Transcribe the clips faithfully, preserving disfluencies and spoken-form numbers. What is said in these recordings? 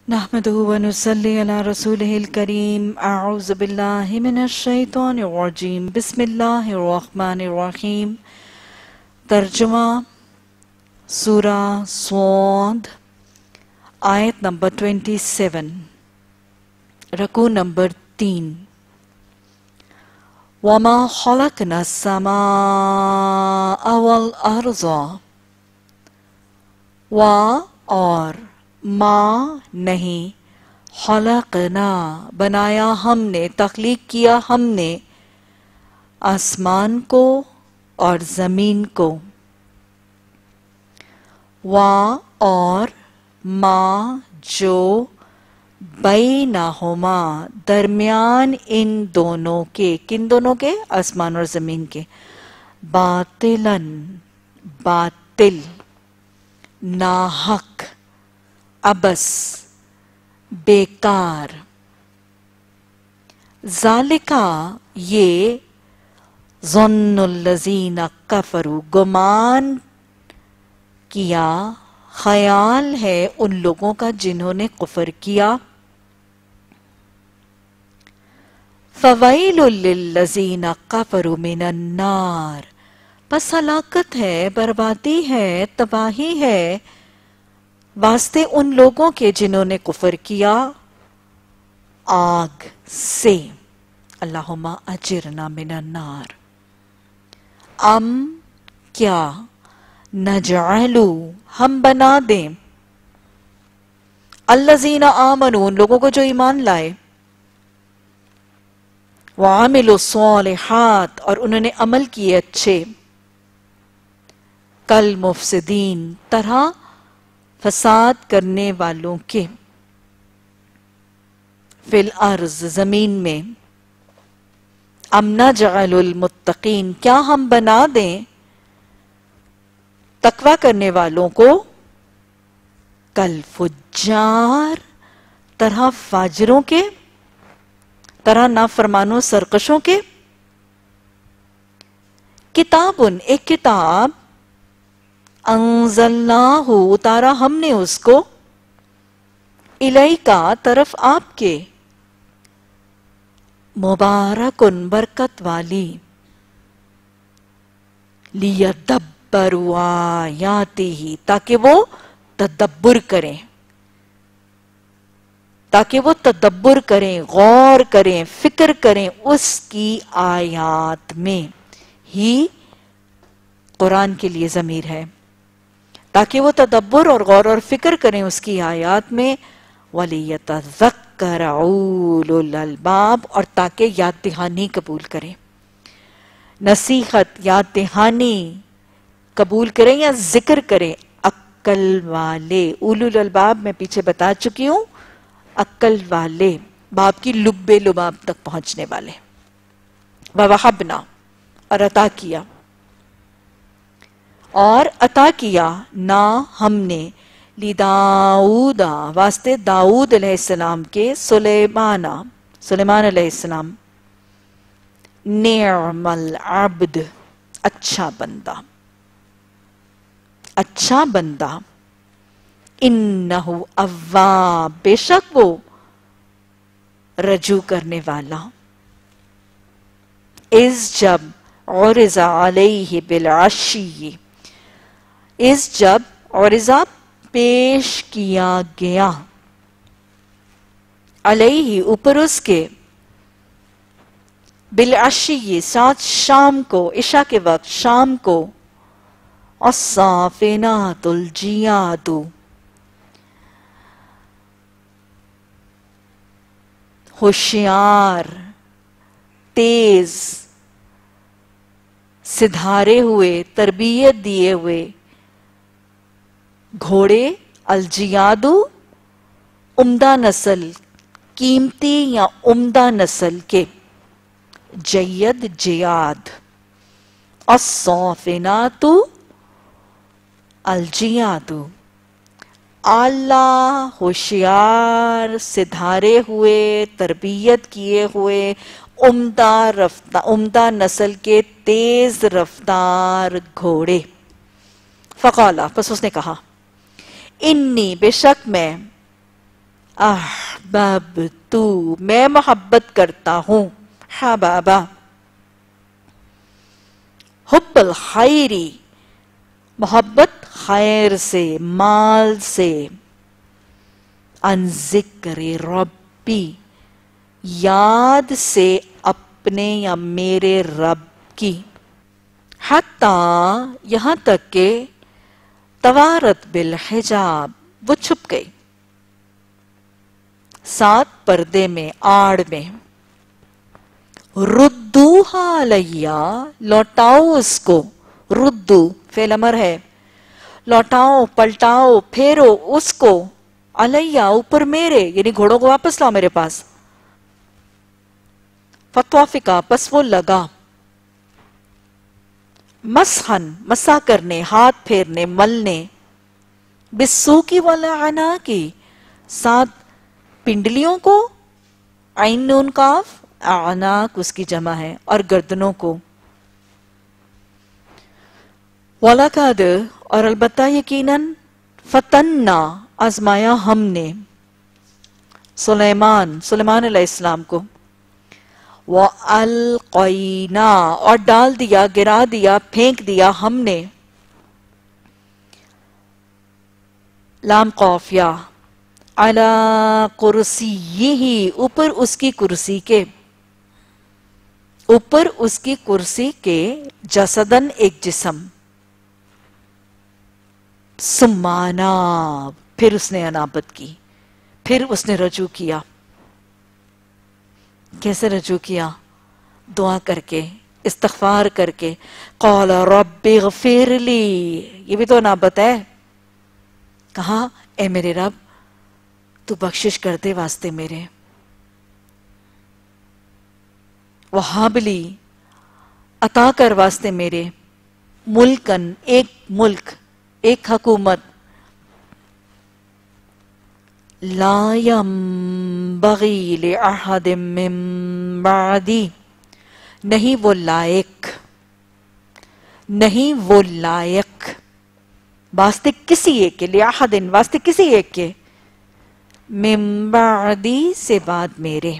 نحمدہ ونصلی علی رسولہ الکریم اعوذ باللہ من الشیطان الرجیم بسم اللہ الرحمن الرحیم ترجمہ سورہ صاد آیت نمبر سیئیس رکوع نمبر تین وَمَا خَلَقْنَا السَّمَاءَ وَالْأَرْضَ و اور ما نہیں خلقنا بنایا ہم نے تخلیق کیا ہم نے آسمان کو اور زمین کو و اور ما جو بینہما درمیان ان دونوں کے کن دونوں کے آسمان اور زمین کے باطلاً باطل ناحق ابس بیکار ذالکا یہ ظن الذین کفروا گمان کیا خیال ہے ان لوگوں کا جنہوں نے کفر کیا فویل للذین کفروا من النار بس ہلاکت ہے بربادی ہے تباہی ہے واسطے ان لوگوں کے جنہوں نے کفر کیا آگ سے اللہم اجرنا من النار ام کیا نجعلو ہم بنا دیں الذین آمنوا ان لوگوں کو جو ایمان لائے وعملوا الصالحات اور انہوں نے عمل کیے اچھے کل مفسدین طرح فساد کرنے والوں کے فی الارض زمین میں ام نجعل المتقین کیا ہم بنا دیں تقوی کرنے والوں کو کل فجار طرح فاجروں کے طرح نافرمانوں سرکشوں کے کتابن ایک کتاب انزلناہ اتارا ہم نے اس کو الیکا طرف آپ کے مبارکن برکت والی لیدبروا آیاتہ تاکہ وہ تدبر کریں تاکہ وہ تدبر کریں غور کریں فکر کریں اس کی آیات میں ہی قرآن کے لیے ضمیر ہے تاکہ وہ تدبر اور غور اور فکر کریں اس کی آیات میں وَلِيَتَذَكَّرَ أُولُو الْأَلْبَابِ اور تاکہ یاد دہانی قبول کریں نصیحت یاد دہانی قبول کریں یا ذکر کریں عقل والے اولو الالباب میں پیچھے بتا چکی ہوں عقل والے باب کی لب لباب تک پہنچنے والے وَوَحَبْنَا اور عطا کیا اور عطا کیا نا ہم نے لِدَاؤُدَ واسطے داؤد علیہ السلام کے سلیمان سلیمان علیہ السلام نعم العبد اچھا بندہ اچھا بندہ انہو اواب بے شک وہ رجوع کرنے والا از جب عرض علیہ بالعشی اس جب عرضہ پیش کیا گیا علیہ اوپر اس کے بالعشی ساتھ شام کو عشاء کے وقت شام کو الصافنات الجیاد ہوشیار تیز سدھارے ہوئے تربیت دیے ہوئے گھوڑے الجیادو عمدہ نسل قیمتی یا عمدہ نسل کے جید جیاد الصافناتو الجیادو اعلیٰ ہوشیار سدھارے ہوئے تربیت کیے ہوئے عمدہ رفتار عمدہ نسل کے تیز رفتار گھوڑے فقالا پس اس نے کہا انی بے شک میں अहबब्तु मैं मोहब्बत करता हूं, हबाबा। हुब्बुल खैरी मोहब्बत खैर से, माल से। अन ज़िक्र रब्बी याद से अपने या मेरे रब की। हत्ता यहां तक के तवारत बिल हिजाब वो छुप गई सात पर्दे में, आड़ में। रुद्दूहा अलैया लौटाओ उसको, रुद्दू फेल अमर है, लौटाओ पलटाओ फेरो उसको, अलैया ऊपर मेरे, यानी घोड़ों को वापस लाओ मेरे पास। फतवाफिका बस वो लगा, मसहन मसा करने, हाथ फेरने, मलने, बिस्सू की वाला आना की, सात पिंडलियों को, आइन नून काफ, आनाक उसकी जमा है, और गर्दनों को। वलाकाद और अलबत्ता यकीनन, फतन्ना आजमाया हमने, सुलेमान सुलेमान अलैहिस्सलाम को। व अलक़ैना और डाल दिया, गिरा दिया, फेंक दिया हमने। लाम कौफिया अला कुर्सीही ऊपर उसकी कुर्सी के, ऊपर उसकी कुर्सी के, जसदन एक जिस्म। सुम्माना फिर उसने अनाबत की, फिर उसने रजू किया। कैसे रजू किया? दुआ करके, इस्तग़फ़ार करके। क़ाल रब्बि ग़फ़िरली, ये भी तो अनाबत है। कहा ए मेरे रब तू बख्शिश कर दे वास्ते मेरे। वहाबली अता कर वास्ते मेरे, मुल्कन एक मुल्क, एक हुकूमत। ला यंबग़ी लिअहदिम मिन बअदी, नहीं वो लायक, नहीं वो लायक वास्ते किसी एक के, लिअहदिन वास्ते किसी एक के, मिन बअदी से बाद मेरे।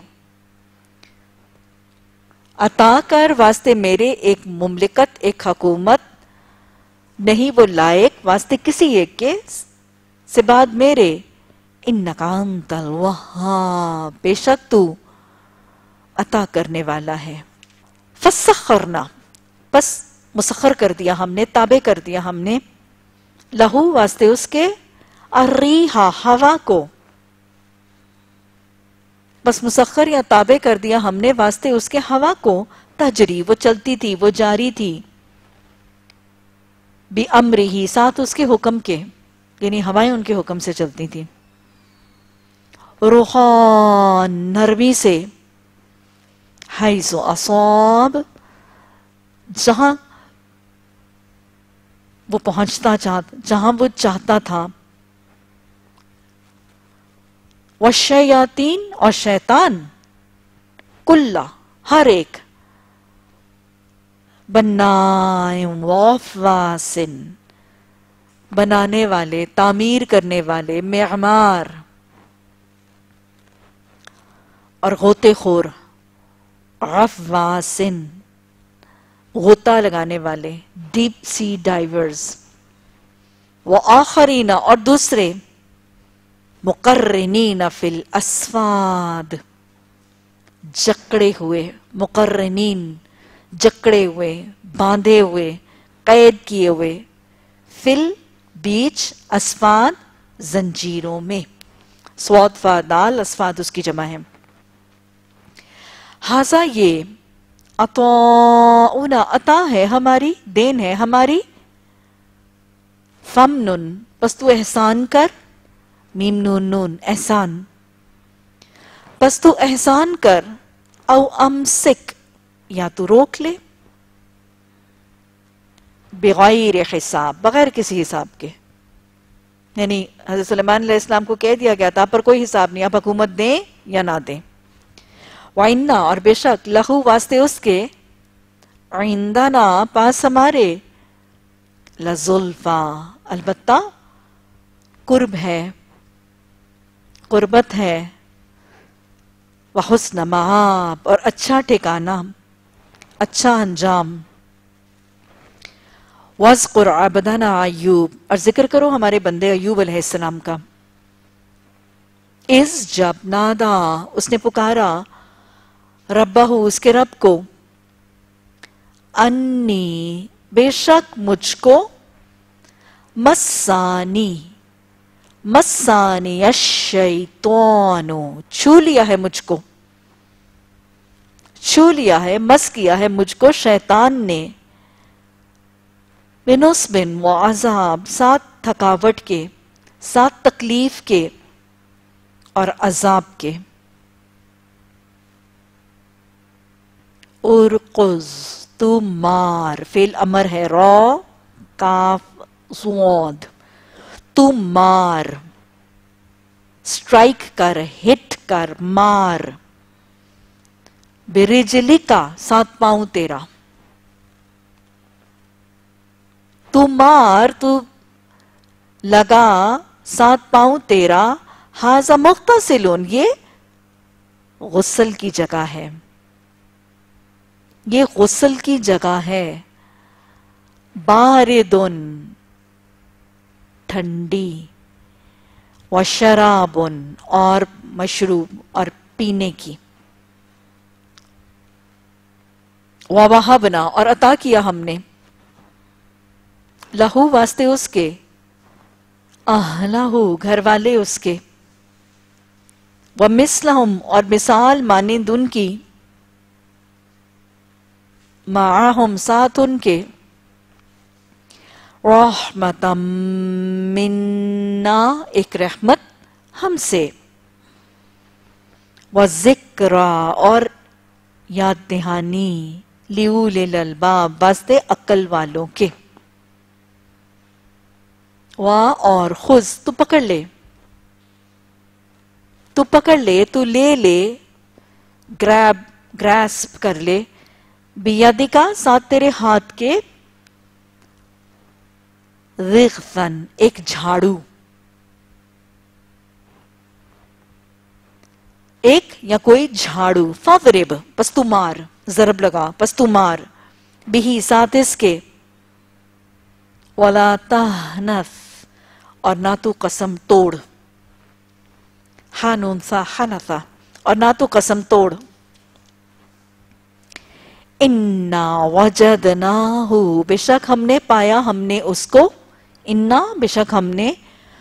अता कर वास्ते मेरे एक मुमलिकत, एक हुकूमत, नहीं वो लायक वास्ते किसी एक के से बाद मेरे। इन्नका अंतल वहाब, बेशक तू अता करने वाला है। फसखरना बस मुसखर कर दिया हमने, ताबे कर दिया हमने, लहू वास्ते उसके, अर्रीहा हवा को, बस मुसखर या ताबे कर दिया हमने वास्ते उसके हवा को, तजरी वो चलती थी, वो जारी थी, बि अम्रिही साथ उसके हुक्म के, यानी हवाएं उनके हुक्म से चलती थी। रुहान नरमी से, हैज़ो असाब जहां वो पहुंचता चाहता, जहां वो चाहता था। वशयातीन और शैतान, कुल्ला हर एक, बनाए वाफवासिन बनाने वाले, तामीर करने वाले, मेअमार और गोते खोर, गफ़वासिन गोता लगाने वाले, डीप सी डाइवर्स। वो आखरीना और दूसरे, मुकर्रिनीना फिल अस्फाद जकड़े हुए, मुकर्रिनीन जकड़े हुए, बांधे हुए, कैद किए हुए, फिल बीच, अस्फाद जंजीरों में। स्वाद फादाल अस्फाद उसकी जमा है। हाजा ये, अताउना अता है हमारी, देन है हमारी। फमनुन बस तू एहसान कर, मीम नून नून एहसान, बस तू एहसान कर। औ अमसिक या तू रोक ले, बिगैर हिसाब बगैर किसी हिसाब के, यानी हज़रत सुलेमान अलैहिस्सलाम को कह दिया गया था पर कोई हिसाब नहीं, आप हुकूमत दें या ना दें। वाइन्ना और बेशक, लहू वास्ते उसके, इंदाना पास हमारे, लजुल्फा अलबत्ता कुर्ब है, قربت ہے، وحسن مآب اور اچھا ٹھکانہ، اچھا انجام۔ وَاذْكُرْ عَبْدَنَا ایوب، اور ذکر کرو ہمارے بندے ایوب علیہ السلام کا۔ اِذْ جب نادا، اس نے پکارا، ربہ، اس کے رب کو، انی، بے شک مجھ کو، مسانی، مسانی الشیطان، چھو لیا ہے مجھ کو، چھو لیا ہے، مس کیا ہے مجھ کو شیطان نے، بنصب و عذاب، ساتھ تھکاوٹ کے، ساتھ تکلیف کے اور عذاب کے۔ ارقز، تو مار، فعل امر ہے، را کاف زواد، تو مار، سٹرائک کر، ہٹ کر، مار، برجلکا، ساتھ پاؤں تیرا، تو مار، تو لگا، ساتھ پاؤں تیرا، ھذا مغتسلون، یہ غسل کی جگہ ہے، یہ غسل کی جگہ ہے، باردن، ٹھنڈی، وشرابن، اور مشروب اور پینے کی، ووہبنا، اور عطا کیا ہم نے، لہو، واسطے اس کے، اہلہو، گھر والے اس کے، ومثلہم، اور مثال مانند ان کی، معاہم، ساتھ ان کے، رحمتا منا، ایک رحمت ہم سے، وذکرا، اور یاد دہانی، لیولی الالباب، واسطے عقل والوں کے، وا، اور خذ، تو پکڑ لے، تو پکڑ لے، تو لے لے، گریب، گریسپ کر لے، بیدکا، ساتھ تیرے ہاتھ کے، ضغثن، ایک جھاڑو، ایک یا کوئی جھاڑو، فاضرب، پس تو مار، ضرب لگا، پس تو مار، بھی، ساتھ اس کے، ولا تہنث، اور نہ تو قسم توڑ، حانون سا حنثا، اور نہ تو قسم توڑ، انا وجدناہ، بے شک ہم نے پایا ہم نے اس کو، انا، بے شک ہم نے،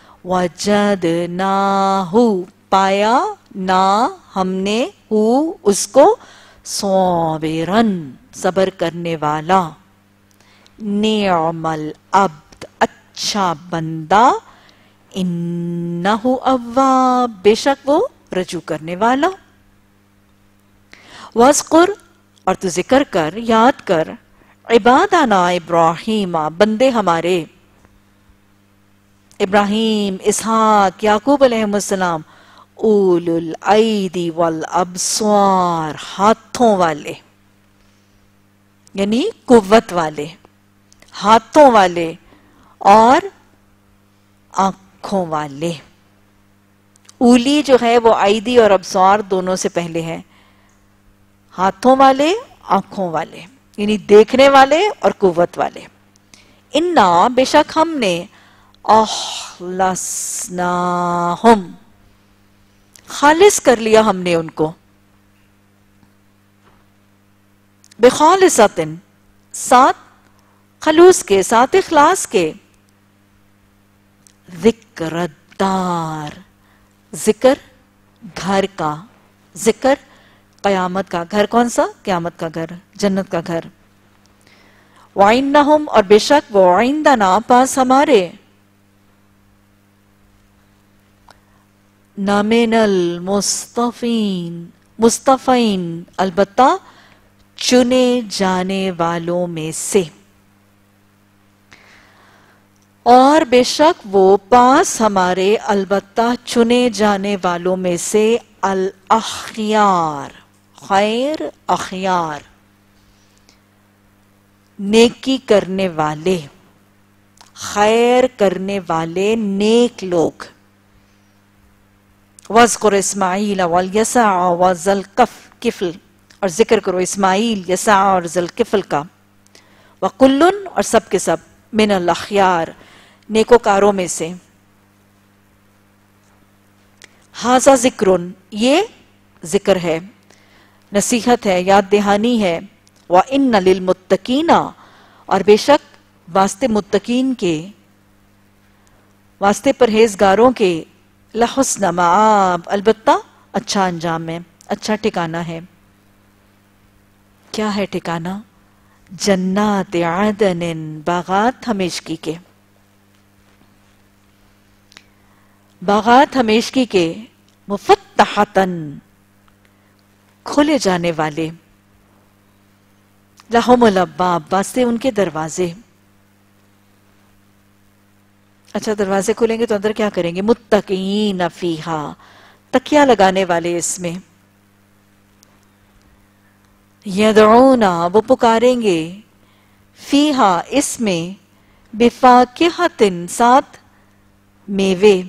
وجدناہ، پایا، نا، ہم نے، ہو، اس کو، صابرن، صبر کرنے والا، نعم العبد، اچھا بندہ، انہ اواب، بے شک وہ رجوع کرنے والا، وَاذْكُرْ، اور تو ذکر کر، یاد کر، عبادنا ابراہیم، بندے ہمارے، ابراہیم، اسحاق، یعقوب علیہ السلام، اولو الایدی والابصار، ہاتھوں والے، یعنی قوت والے، ہاتھوں والے اور آنکھوں والے۔ اولی جو ہے وہ ایدی اور ابصار دونوں سے پہلے ہے، ہاتھوں والے، آنکھوں والے، یعنی دیکھنے والے اور قوت والے۔ انا، بے شک ہم نے، اخلصناہم، خالص کر لیا ہم نے ان کو، بخالصۃ، ساتھ خلوص کے، ساتھ اخلاص کے، ذکر الدار، ذکر گھر کا، ذکر قیامت کا، گھر کون سا؟ قیامت کا گھر، جنت کا گھر، وَإِنَّهُمْ، اور بے شک وہ، عِندَنَا، پاس ہمارے، نَمِنَ الْمُصْطَفِينَ، مصطفین، البتہ چنے جانے والوں میں سے، اور بے شک وہ پاس ہمارے، البتہ چنے جانے والوں میں سے، الاخیار، خیر، اخیار، نیکی کرنے والے، خیر کرنے والے، نیک لوگ، وَاذْكُرْ اسماعیل وَالْيَسَعَ وَذَا الْكِفْلِ، اور ذکر کرو اسماعیل، یسع اور ذا الکفل کا، وَكُلٌّ، اور سب کے سب، من الاخیار، نیکوکاروں میں سے، ھذا ذکر، یہ ذکر ہے، نصیحت ہے، یاد دہانی ہے، وَإِنَّ لِلْمُتَّقِينَ، اور بے شک واسطے متقین کے، واسطے پرہیزگاروں کے، لحسن مآب، البتہ اچھا انجام ہے، اچھا ٹھکانہ ہے۔ کیا ہے ٹھکانہ؟ جنات عدن، باغات ہمیشگی کے، باغات ہمیشگی کے، مفتحتن، کھولے جانے والے، لہم الابواب، واسطے ان کے دروازے۔ اچھا دروازے کھولیں گے تو اندر کیا کریں گے؟ متقین فیہا، تکیہ لگانے والے اس میں، یدعون، وہ پکاریں گے، فیہا، اس میں، بفاکہۃ، ساتھ میوے،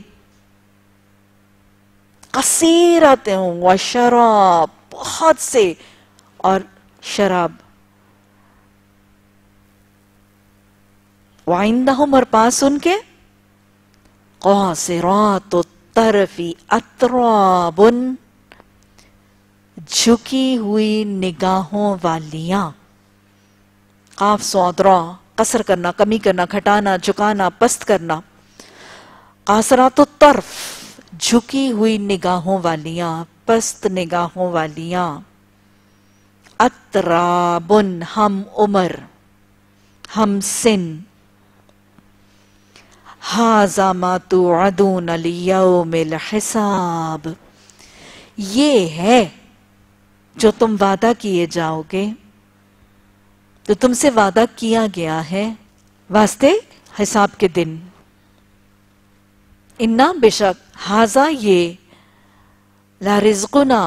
کثیرۃ، وشراب، بہت سے، اور شراب، وعندہم، اور پاس ان کے، قاصرات الطرف اتراب، جھکی ہوئی نگاہوں والیاں، قاف صاد را، قصر کرنا، کمی کرنا، گھٹانا، جھکانا، پست کرنا، قاصرات الطرف، جھکی ہوئی نگاہوں والیاں، پست نگاہوں والیاں، اتراب، ہم عمر، ہم سن، ھذا ما توعدون لیوم الحساب، یہ ہے جو تم وعدہ کیے جاؤ گے، تو تم سے وعدہ کیا گیا ہے واسطے حساب کے دن۔ انا، بے شک، ھذا، یہ، لا رزقنا،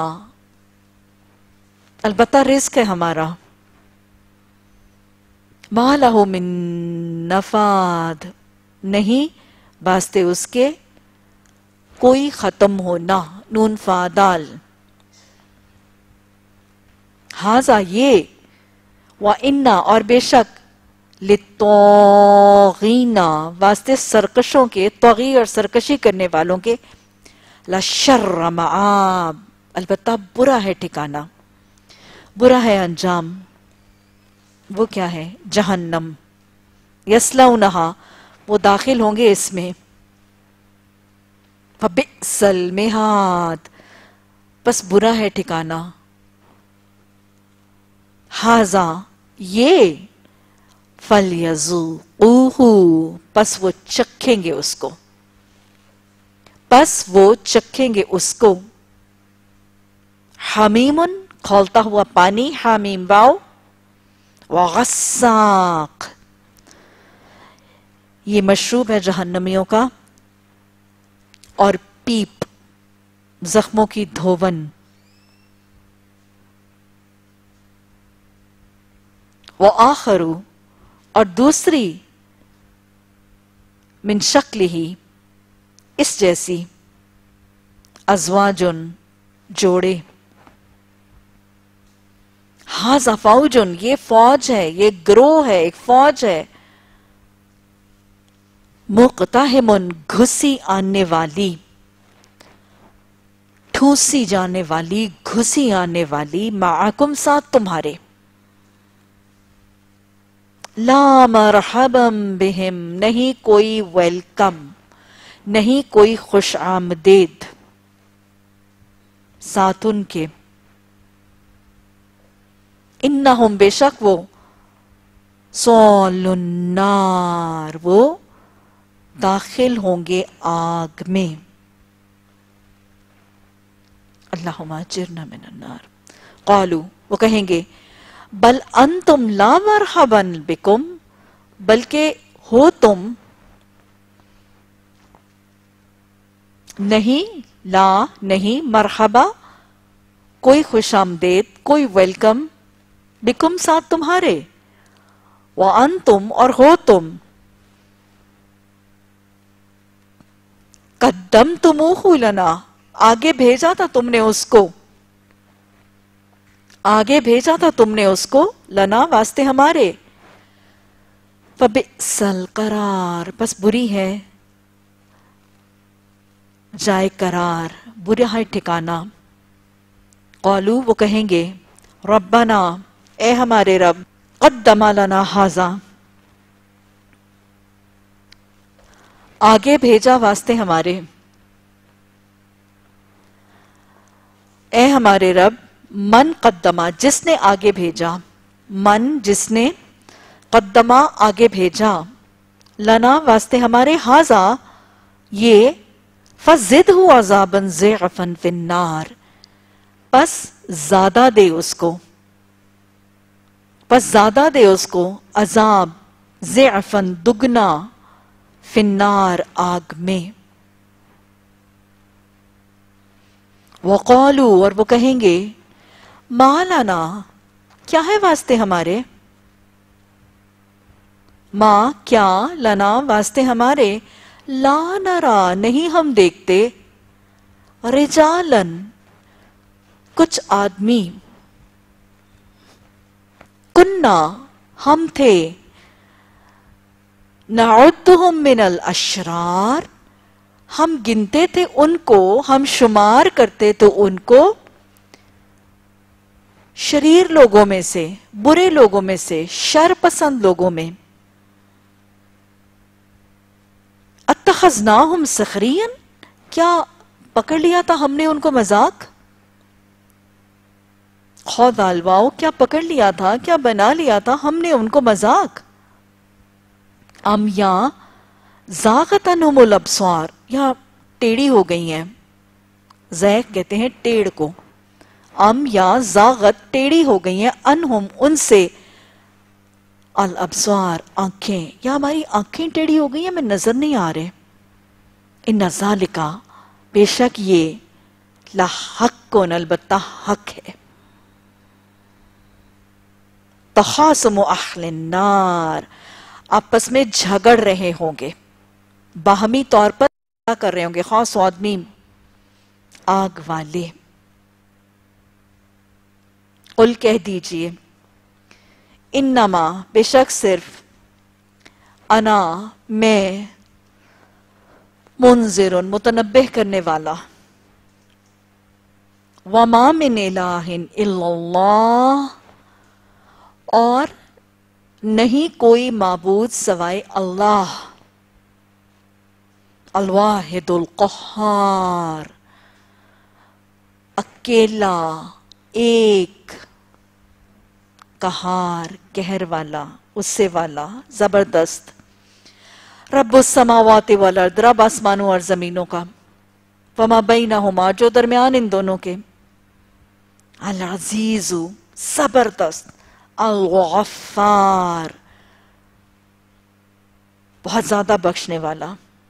البتہ رزق ہے ہمارا، ما لہ من نفاد، نہیں واسطے اس کے کوئی ختم ہونا، نون فا دال، ھذا، یہ، وَإِنَّ، اور بے شک، لِلطَّاغِينَ، واسطے سرکشوں کے، طغی اور سرکشی کرنے والوں کے، لَشَرَّ مَآب، البتہ برا ہے ٹھکانہ، برا ہے انجام۔ وہ کیا ہے؟ جہنم، یصلونہا، وہ داخل ہوں گے اس میں، فَبِئْسَ الْمِہَادُ، بس برا ہے ٹھکانہ، ھذا، یہ، فَلْيَذُوقُوهُ، پس وہ چکھیں گے اس کو، پس وہ چکھیں گے اس کو، حمیم، کھولتا ہوا پانی، حمیم واو، وغساق، یہ مشروب ہے جہنمیوں کا، اور پیپ، زخموں کی دھون، وآخر، اور دوسری، من شکلہ، اس جیسی، ازواجن، جوڑے، ھذا فوجن، یہ فوج ہے، یہ گروہ ہے، ایک فوج ہے، مقتحمن، گھسی آنے والی، ٹھوسی جانے والی، گھسی آنے والی، معکم، ساتھ تمہارے، لا مرحبا بہم، نہیں کوئی ویلکم، نہیں کوئی خوش آمدید ساتھ ان کے، انہم، بے شک وہ، صال النار، وہ داخل ہوں گے آگ میں، اللہم اجرنا من النار، قالو، وہ کہیں گے، بل انتم لا مرحبا بکم، بلکہ ہو تم، نہیں، لا، نہیں، مرحبا، کوئی خوش آمدید، کوئی ویلکم، بکم، ساتھ تمہارے، وانتم، اور ہو تم، قدمتموہ لنا، آگے بھیجا تھا تم نے اس کو آگے بھیجا تھا تم نے اس کو لنا واسطے ہمارے فبئس القرار بس بری ہے جائے قرار برا ہے ٹھکانہ قالو وہ کہیں گے ربنا اے ہمارے رب قدم لنا ھذا آگے بھیجا واسطے ہمارے اے ہمارے رب من قدما جس نے آگے بھیجا من جس نے قدما آگے بھیجا لنا واسطے ہمارے ھذا یہ فزدہ عذابا ضعفا فی النار پس زیادہ دے اس کو پس زیادہ دے اس کو عذاب ضعفا دگنا فی النار آگ میں وقالو اور وہ کہیں گے ما لنا کیا ہے واسطے ہمارے ما کیا لنا واسطے ہمارے لا نرا نہیں ہم دیکھتے رجالن کچھ آدمی کننا ہم تھے نعدہم من الاشرار ہم گنتے تھے ان کو ہم شمار کرتے تو ان کو شریر لوگوں میں سے برے لوگوں میں سے شر پسند لوگوں میں اتخذناہم سخریا کیا پکڑ لیا تھا ہم نے ان کو مذاق خود الواؤ کیا پکڑ لیا تھا کیا بنا لیا تھا ہم نے ان کو مذاق ام یا زاغت عنہم الابصار یا ٹیڑھی ہو گئی ہیں زیغ کہتے ہیں ٹیڑھ کو ام یا زاغت ٹیڑھی ہو گئی ہیں انہم ان سے الابصار آنکھیں یا ہماری آنکھیں ٹیڑھی ہو گئی ہیں ہمیں نظر نہیں آ رہے ان ذالکا بے شک یہ لحق البتہ حق ہے تخاصم اہل النار آپس میں جھگڑ رہے ہوں گے باہمی طور پر کیا کر رہے ہوں گے خاص آدمی آگ والے قل کہہ دیجئے انما بے شک صرف انا میں منذر متنبہ کرنے والا وما من الہ الا اللہ اور نہیں کوئی معبود سوائے اللہ الواحد القہار اکیلا ایک قہار قہر والا غصے والا زبردست رب السماوات والارض رب آسمانوں اور زمینوں کا وما بینہما جو درمیان ان دونوں کے العزیز زبردست الغفار بہت زیادہ بخشنے والا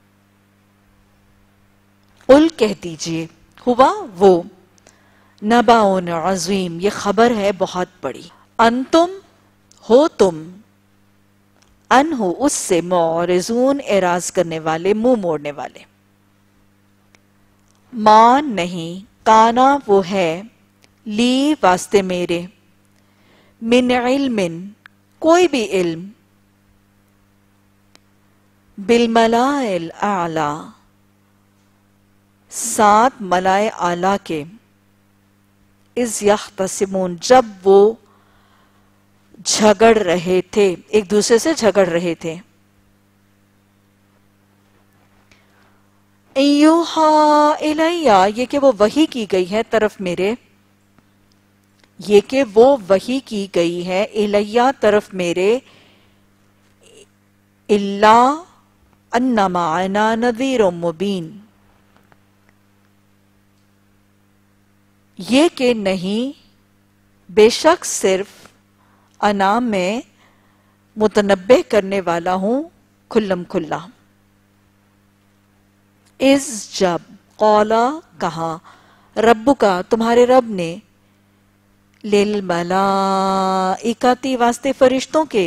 قل کہہ دیجئے ہوا وہ نباؤن عظیم یہ خبر ہے بہت بڑی انتم ہو تم انہو اس سے معرضون اعراض کرنے والے منہ موڑنے والے ماں نہیں کانا وہ ہے لی واسطے میرے من علم کوئی بھی علم بالملائل اعلی سات ملائے اعلی کے از یختصمون جب وہ جھگڑ رہے تھے ایک دوسرے سے جھگڑ رہے تھے ایوہا الیہ یہ کہ وہ وحی کی گئی ہے طرف میرے یہ کہ وہ وحی کی گئی ہے الیہ طرف میرے اللہ ان معنا نذیر مبین یہ کہ نہیں بے شک صرف انا میں متنبہ کرنے والا ہوں کھلم کھلا اس جب قولا کہا رب کا تمہارے رب نے للملائکتی واسطے فرشتوں کے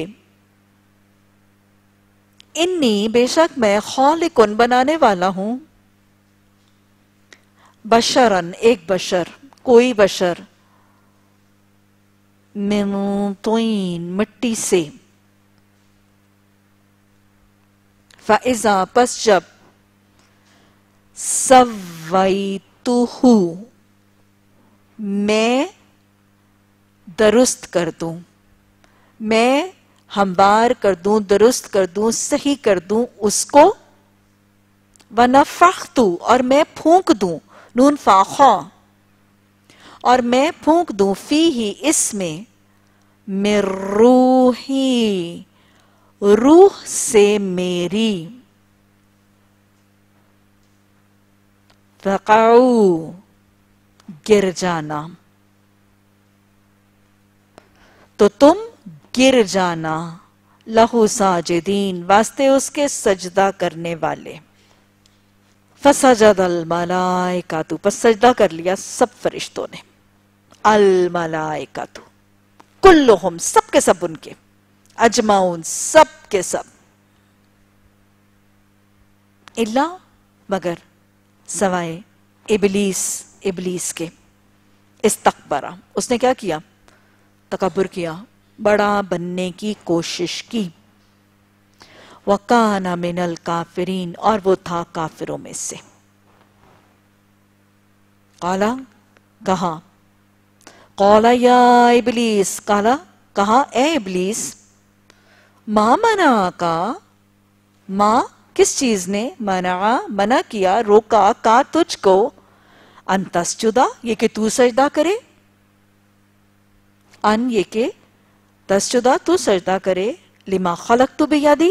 انی بے شک میں خالقن بنانے والا ہوں बशरन एक बशर, कोई बशर, मिन तीन मिट्टी से, फ़इज़ा पस जब, सव्वैतुहु मैं दुरुस्त कर दूं, मैं हमवार कर दूं, दुरुस्त कर दूं, सही कर दूं उसको, वनफ़ख़्तु और मैं फूंक दूं, नून फ़ाख़ा, और मैं फूंक दूं, फ़ीही इसमें, मिर रूही रूह से मेरी, फ़क़ऊ गिर जाना, तो तुम गिर जाना, लहू साजिदीन वास्ते उसके सजदा करने वाले। फसजदल मलाइकातु बस सजदा कर लिया सब फरिश्तों ने, अल मलाइकातु कुल्लुहुम सब के सब उनके, अजमाउन सब के सब, इल्ला मगर सवाए इबलीस इबलीस के, इस्तकबरा उसने क्या किया, तकब्बुर किया, बड़ा बनने की कोशिश की, वकाना मिनल काफिरीन और वो था काफिरों में से। काला कहा, काला या इबलीस, काला कहा ए इबलीस, मा मना का, मां किस चीज ने, मना मना किया, रोका, का तुझको, अंतस्जुदा ये कि तू सजदा करे, अन ये के तस्जुदा तू सजदा करे, लिमा खलकतु बियदी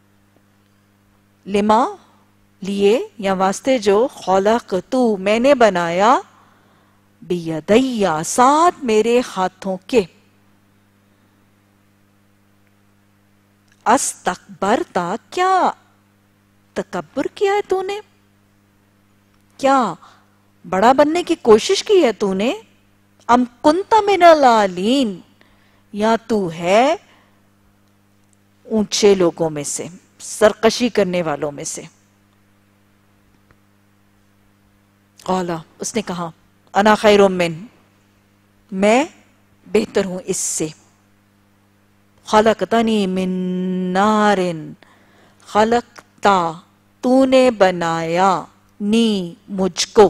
लिमा लिए या वास्ते जो, खलकतु मैंने बनाया, बियदैया साथ मेरे हाथों के, अस्तकबरता क्या तकब्बुर किया है तूने, क्या बड़ा बनने की कोशिश की है तूने, अम कुंता मिनल आलीन या तू है ऊंचे लोगों में से, सरकशी करने वालों में से। क़ाला उसने कहा, अना खैरुम मिन मैं बेहतर हूं इससे, खलकतनी मिन नारिन खलकता तूने बनाया, नी मुझको,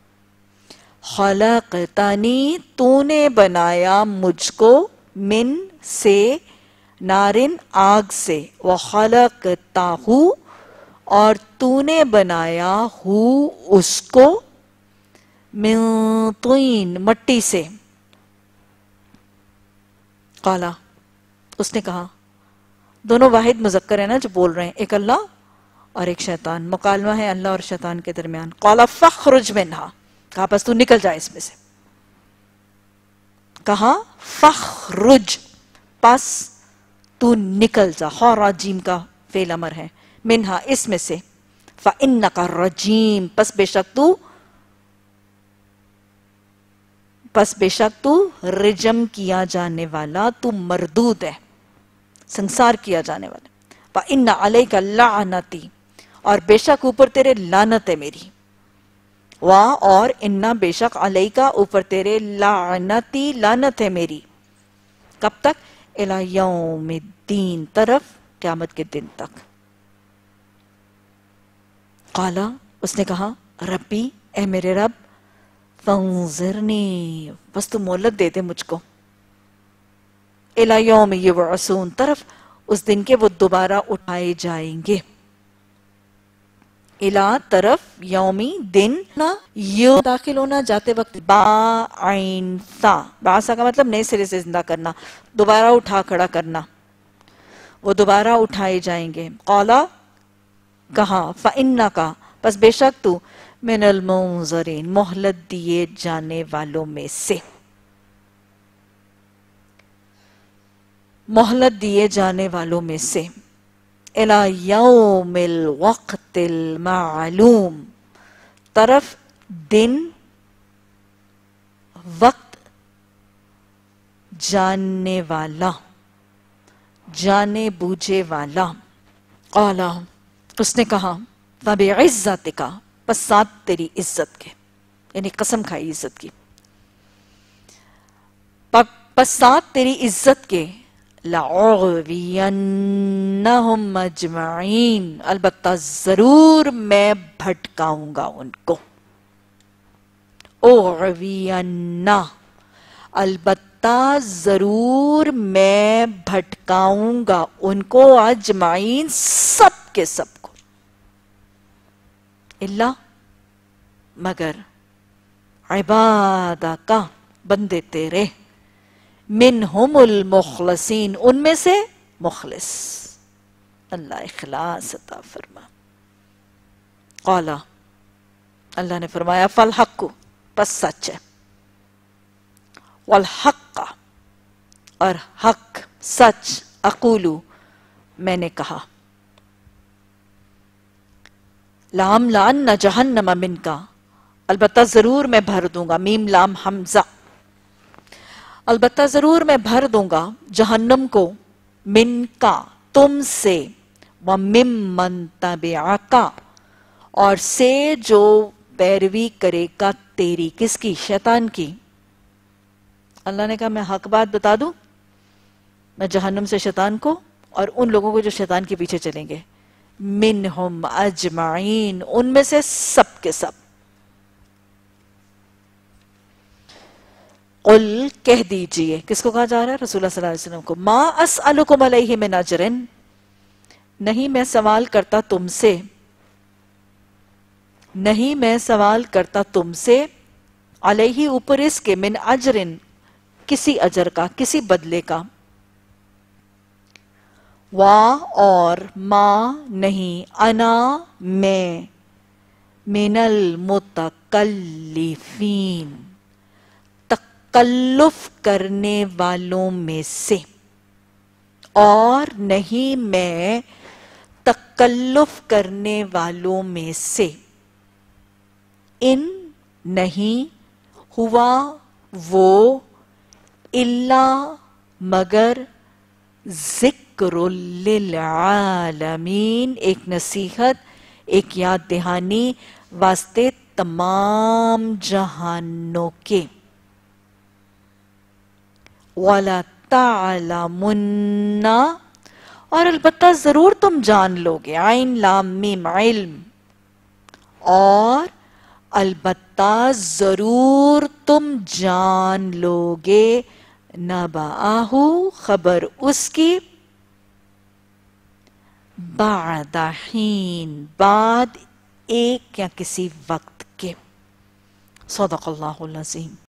खलकतनी तूने बनाया मुझको, मिन से, नारिन आग से, व खलकताहू और तूने बनाया, हू उसको, मिन तीन मट्टी से। काला उसने कहा, दोनों वाहिद मुजक्कर है ना जो बोल रहे हैं, एक अल्लाह और एक शैतान, मुकालमा है अल्लाह और शैतान के दरमियान। काला फखरुज मिन्हा कहा बस तू निकल जा इसमें से, कहा फखरुज पास तू निकल जा, खौरा जीम का फेल अमर है, मिन्हा इसमें से, फ इन्नका रजीम पस बेशक तू, पस बेशक तू रिजम किया जाने वाला, तू मरदूद है, संसार किया जाने वाला। फ इन्ना अलैका लानती और बेशक ऊपर तेरे लानत है मेरी, वाह और इन्ना बेशक अलैका ऊपर तेरे लानती लानत है मेरी, कब तक, इला यौमिद्दीन तरफ क़यामत के दिन तक। काला उसने कहा, रब्बी ए मेरे रब, फंज़िरनी बस तू मोहलत दे दे मुझको, इला यौम युबअसून तरफ उस दिन के वो दोबारा उठाए जाएंगे, इला तरफ यौमी दिन ना यो दाखिल होना जाते वक्त, बा आइन सा, बासा का मतलब नए सिरे से जिंदा करना, दोबारा उठा खड़ा करना, वो दोबारा उठाए जाएंगे। कौला कहा, फ़इन्ना का बस बेशक तू, मिनल मुंज़रीन मोहलत दिए जाने वालों में से, मोहलत दिए जाने वालों में से, इला यौमिल वक़्तिल मालूम तरफ दिन वक्त जानने वाला, जाने बूझे वाला। क़ाला उसने कहा, फबिइज़्ज़तिका बस साथ तेरी इज्जत के, یعنی قسم کھائی عزت کی. پس ساتھ تیری عزت کے لَأُغْوِيَنَّهُمْ أَجْمَعِينَ البتہ ضرور میں بھٹکاؤں گا ان کو. اُغْوِيَنَّ البتہ ضرور میں بھٹکاؤں گا ان کو اجمعین سب کے سب کو. اللہ مگر عبادک بندے تیرے منہم المخلصین ان میں سے مخلص. اللہ اخلاص عطا فرما. قال اللہ نے فرمایا فالحق پس سچ ہے. والحق اور حق سچ اقولو میں نے کہا. لام لان جہنم من کا البتہ ضرور میں بھر دوں گا. میم لام حمزہ. البتہ ضرور میں بھر دوں گا جہنم کو من کا تم سے وممن تبعک اور سے جو پیروی کرے گا تیری. کس کی؟ شیطان کی. اللہ نے کہا میں حق بات بتا دوں میں جہنم سے شیطان کو اور ان لوگوں کو جو شیطان کے پیچھے چلیں گے. منہم اجمعین ان میں سے سب کے سب. قل کہہ دیجئے. کس کو کہا جا رہا ہے؟ رسول اللہ صلی اللہ علیہ وسلم کو. ما اسألکم علیہ من اجر نہیں میں سوال کرتا تم سے نہیں میں سوال کرتا تم سے علیہ اوپر اس کے من اجرن کسی اجر کا کسی بدلے کا. وا اور ما نہیں انا میں من المتکلفین تکلف کرنے والوں میں سے اور نہیں میں تکلف کرنے والوں میں سے. ان نہیں ہوا وہ الا مگر ذکر للعالمین ایک نصیحت ایک یاد دہانی واسطے تمام جہانوں کے. وَلَتَعْلَمُنَّ اور البتہ ضرور تم جان لوگے. عین لام میم علم. اور البتہ ضرور تم جان لوگے نبأہ خبر اس کی بعد حین بعد ایک یا کسی وقت کے. صدق اللہ العظیم.